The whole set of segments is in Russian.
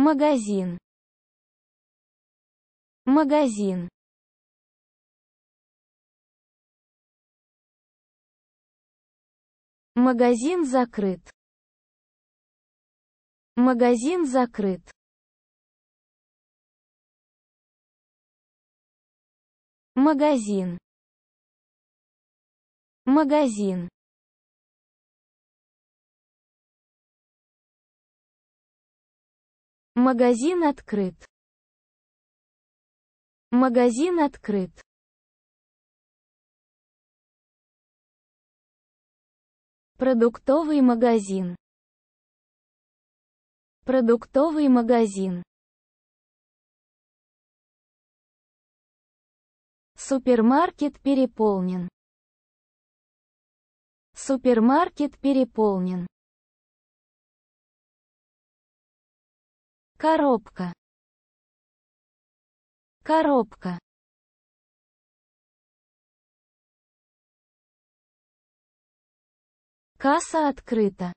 Магазин. Магазин. Магазин закрыт. Магазин закрыт. Магазин. Магазин. Магазин открыт. Магазин открыт. Продуктовый магазин. Продуктовый магазин. Супермаркет переполнен. Супермаркет переполнен. Коробка. Коробка. Касса открыта.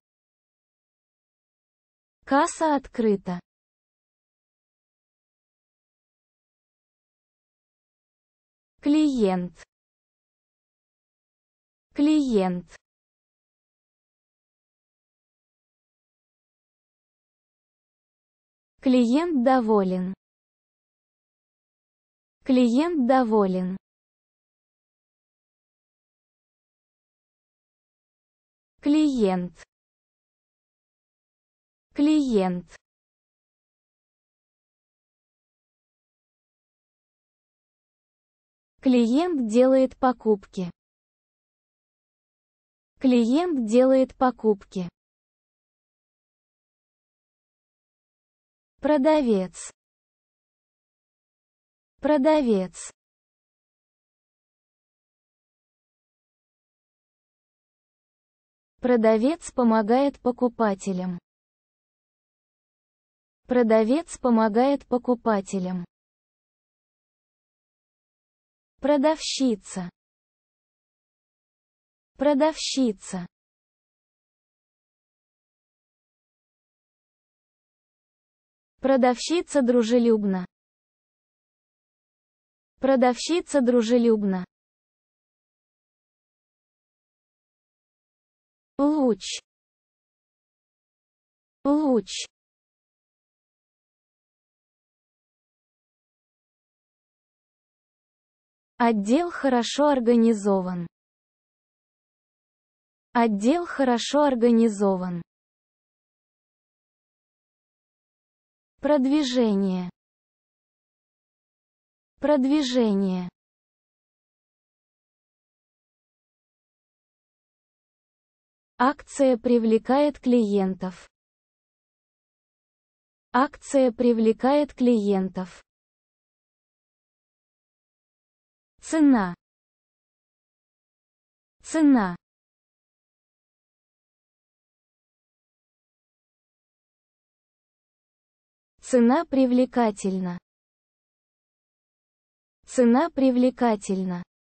Касса открыта. Клиент. Клиент. Клиент доволен. Клиент доволен. Клиент. Клиент. Клиент делает покупки. Клиент делает покупки. Продавец. Продавец. Продавец помогает покупателям. Продавец помогает покупателям. Продавщица. Продавщица. Продавщица дружелюбна. Продавщица дружелюбна. Луч. Луч. Отдел хорошо организован. Отдел хорошо организован. Продвижение. Продвижение. Акция привлекает клиентов. Акция привлекает клиентов. Цена. Цена. Цена привлекательна. Цена привлекательна.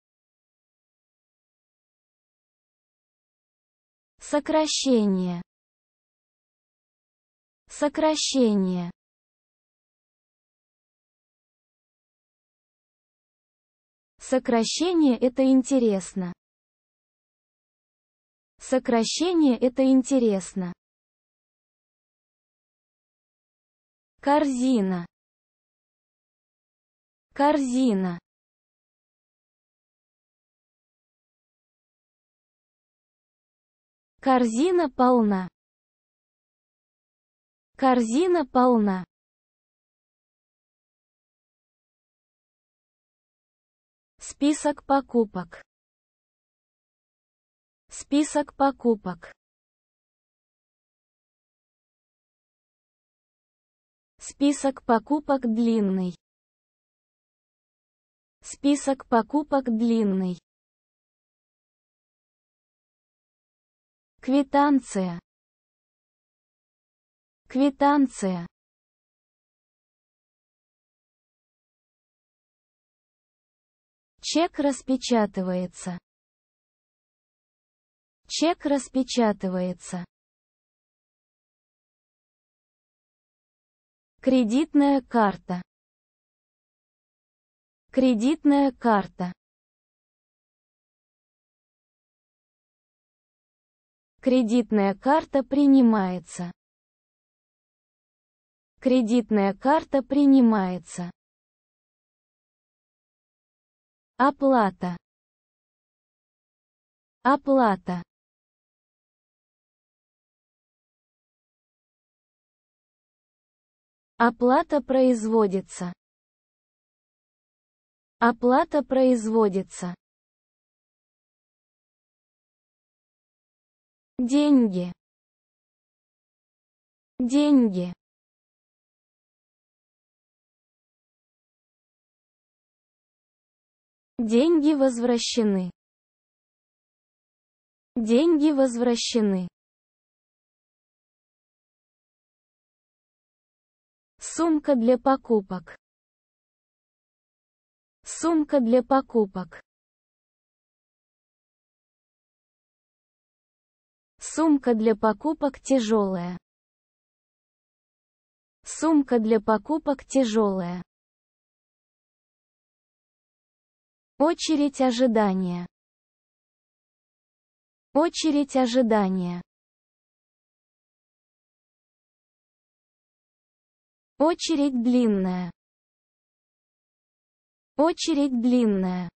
Сокращение. Сокращение. Сокращение — это интересно. Сокращение — это интересно. Корзина. Корзина. Корзина полна. Корзина полна. Список покупок. Список покупок. Список покупок длинный. Список покупок длинный. Квитанция. Квитанция. Чек распечатывается. Чек распечатывается. Кредитная карта. Кредитная карта. Кредитная карта принимается. Кредитная карта принимается. Оплата. Оплата. Оплата производится. Оплата производится. Деньги. Деньги. Деньги возвращены. Деньги возвращены. Сумка для покупок. Сумка для покупок. Сумка для покупок тяжелая. Сумка для покупок тяжелая. Очередь ожидания. Очередь ожидания. Очередь длинная. Очередь длинная.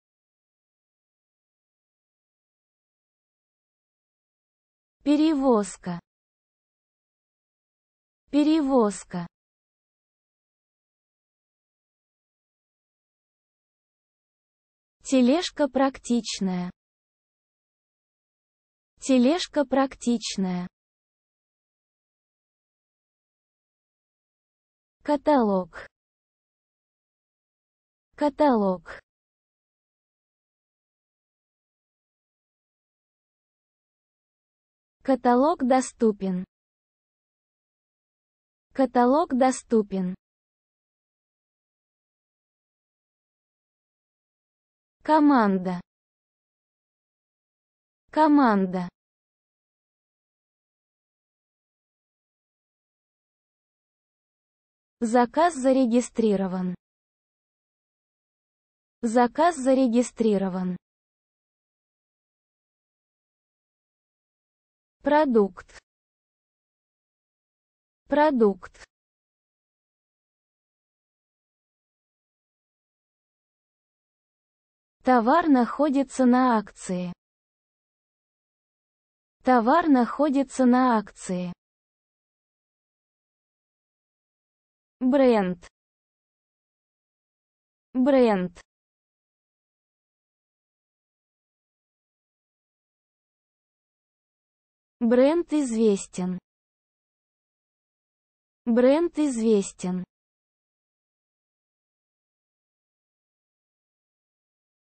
Перевозка. Перевозка. Тележка практичная. Тележка практичная. Каталог. Каталог. Каталог доступен. Каталог доступен. Команда. Команда. Заказ зарегистрирован. Заказ зарегистрирован. Продукт. Продукт. Товар находится на акции. Товар находится на акции. Бренд. Бренд. Бренд известен. Бренд известен.